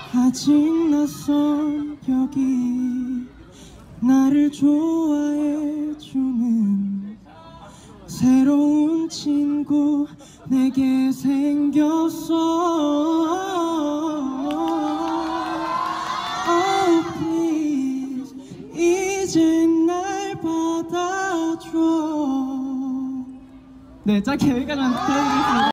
아직 낯선 여기 나를 좋아해주는 새로운 친구 내게 생겼어. Oh please 이제 날 받아줘. 네, 짧게 여기까지만 부탁드리겠습니다.